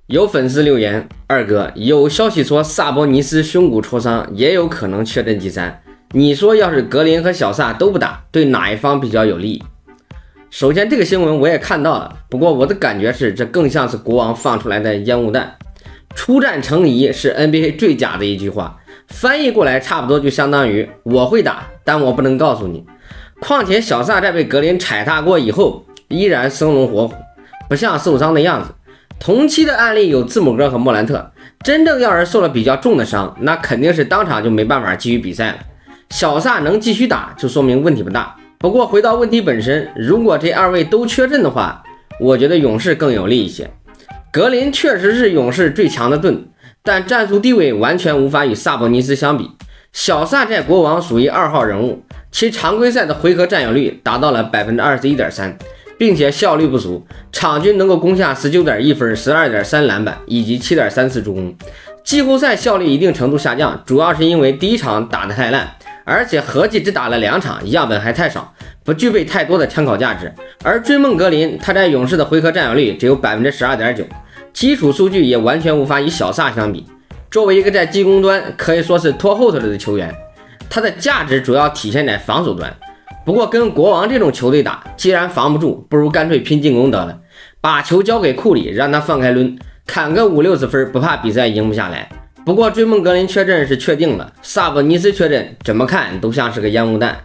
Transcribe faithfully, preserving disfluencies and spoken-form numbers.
有粉丝留言，二哥，有消息说萨博尼斯胸骨挫伤，也有可能确诊第三。你说要是格林和小萨都不打，对哪一方比较有利？首先这个新闻我也看到了，不过我的感觉是这更像是国王放出来的烟雾弹。出战成疑是 N B A 最假的一句话，翻译过来差不多就相当于我会打，但我不能告诉你。况且小萨在被格林踩踏过以后依然生龙活虎，不像受伤的样子。同期的案例有字母哥和莫兰特，真正要是受了比较重的伤，那肯定是当场就没办法继续比赛了。小萨能继续打，就说明问题不大。不过回到问题本身，如果这二位都缺阵的话，我觉得勇士更有利一些。格林确实是勇士最强的盾，但战术地位完全无法与萨博尼斯相比。小萨在国王属于二号人物，其常规赛的回合占有率达到了 百分之二十一点三， 并且效率不俗，场均能够攻下 十九点一分、十二点三篮板以及 七点三次助攻。季后赛效率一定程度下降，主要是因为第一场打得太烂，而且合计只打了两场，样本还太少，不具备太多的参考价值。而追梦格林他在勇士的回合占有率只有 百分之十二点九， 基础数据也完全无法与小萨相比。作为一个在进攻端可以说是拖后头的球员，他的价值主要体现在防守端。不过跟国王这种球队打，既然防不住，不如干脆拼进攻得了，把球交给库里，让他放开抡，砍个五六十分，不怕比赛赢不下来。不过追梦格林确诊是确定了，萨博尼斯确诊怎么看都像是个烟雾弹。